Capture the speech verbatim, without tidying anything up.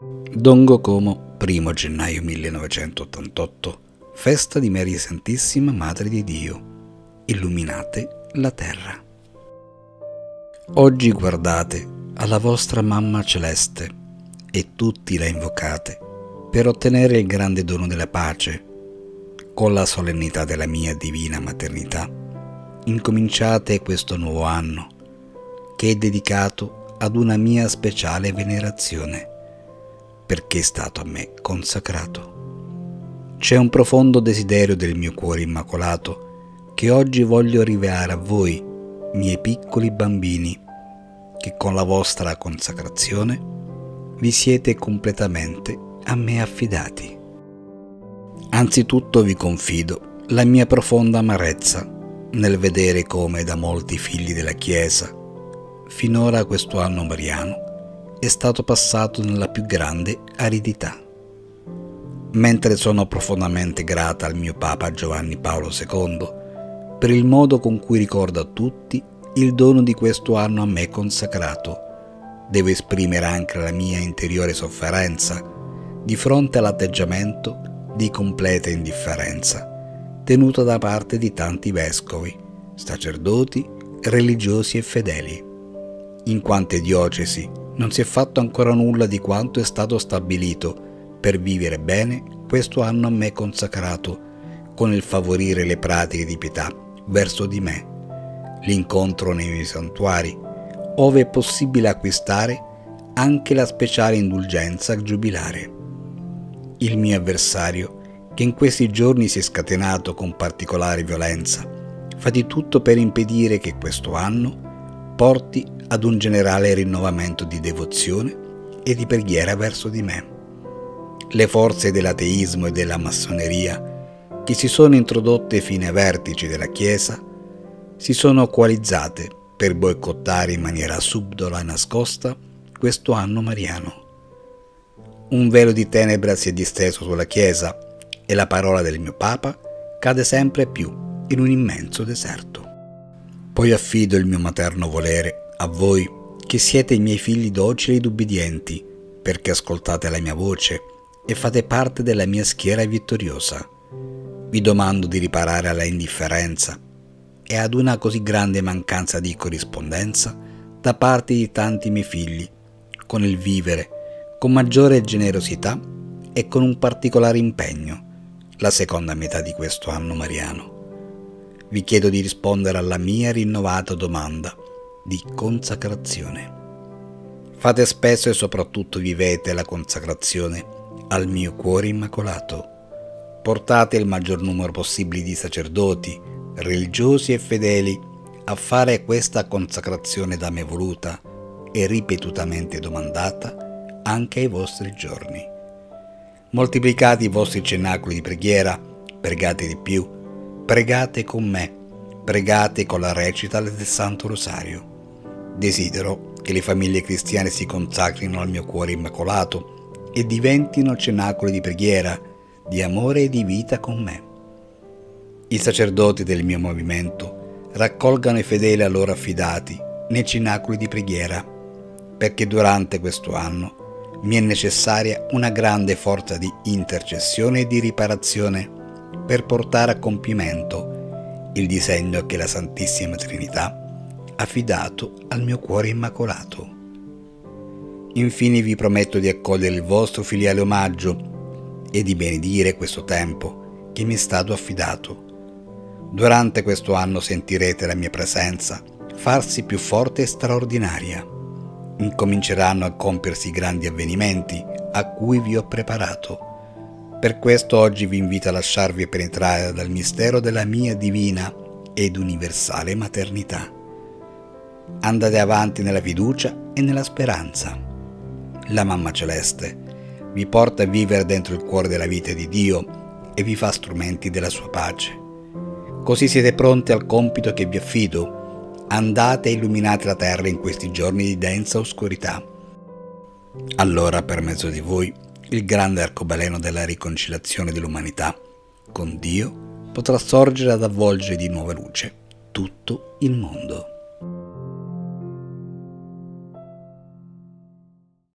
Dongo Como, primo gennaio millenovecentottantotto, festa di Maria Santissima Madre di Dio. Illuminate la terra. Oggi guardate alla vostra Mamma Celeste e tutti la invocate per ottenere il grande dono della pace. Con la solennità della mia divina maternità, incominciate questo nuovo anno che è dedicato ad una mia speciale venerazione, perché è stato a me consacrato. C'è un profondo desiderio del mio cuore immacolato che oggi voglio rivelare a voi, miei piccoli bambini, che con la vostra consacrazione vi siete completamente a me affidati. Anzitutto vi confido la mia profonda amarezza nel vedere come da molti figli della Chiesa finora questo anno mariano è stato passato nella più grande aridità. Mentre sono profondamente grata al mio Papa Giovanni Paolo secondo per il modo con cui ricorda a tutti il dono di questo anno a me consacrato, devo esprimere anche la mia interiore sofferenza di fronte all'atteggiamento di completa indifferenza tenuta da parte di tanti vescovi, sacerdoti, religiosi e fedeli. In quante diocesi non si è fatto ancora nulla di quanto è stato stabilito per vivere bene questo anno a me consacrato, con il favorire le pratiche di pietà verso di me, l'incontro nei miei santuari, ove è possibile acquistare anche la speciale indulgenza giubilare. Il mio avversario, che in questi giorni si è scatenato con particolare violenza, fa di tutto per impedire che questo anno porti ad un generale rinnovamento di devozione e di preghiera verso di me. Le forze dell'ateismo e della massoneria, che si sono introdotte fino ai vertici della Chiesa, si sono coalizzate per boicottare in maniera subdola e nascosta questo anno mariano. Un velo di tenebra si è disteso sulla Chiesa e la parola del mio Papa cade sempre più in un immenso deserto. Poi affido il mio materno volere a voi che siete i miei figli docili ed ubbidienti, perché ascoltate la mia voce e fate parte della mia schiera vittoriosa. Vi domando di riparare alla indifferenza e ad una così grande mancanza di corrispondenza da parte di tanti miei figli, con il vivere con maggiore generosità e con un particolare impegno la seconda metà di questo anno mariano. Vi chiedo di rispondere alla mia rinnovata domanda di consacrazione. Fate spesso e soprattutto vivete la consacrazione al mio cuore immacolato. Portate il maggior numero possibile di sacerdoti, religiosi e fedeli a fare questa consacrazione da me voluta e ripetutamente domandata anche ai vostri giorni. Moltiplicate i vostri cenacoli di preghiera, pregate di più, pregate con me, pregate con la recita del Santo Rosario. Desidero che le famiglie cristiane si consacrino al mio cuore immacolato e diventino cenacoli di preghiera, di amore e di vita con me. I sacerdoti del mio movimento raccolgano i fedeli a loro affidati nei cenacoli di preghiera, perché durante questo anno mi è necessaria una grande forza di intercessione e di riparazione per portare a compimento il disegno che la Santissima Trinità ha affidato al mio cuore immacolato. Infine vi prometto di accogliere il vostro filiale omaggio e di benedire questo tempo che mi è stato affidato. Durante questo anno sentirete la mia presenza farsi più forte e straordinaria. Incominceranno a compiersi grandi avvenimenti a cui vi ho preparato. Per questo oggi vi invito a lasciarvi penetrare dal mistero della mia divina ed universale maternità. Andate avanti nella fiducia e nella speranza. La Mamma Celeste vi porta a vivere dentro il cuore della vita di Dio e vi fa strumenti della sua pace. Così siete pronti al compito che vi affido. Andate e illuminate la terra in questi giorni di densa oscurità. Allora, per mezzo di voi, il grande arcobaleno della riconciliazione dell'umanità con Dio potrà sorgere ad avvolgere di nuova luce tutto il mondo.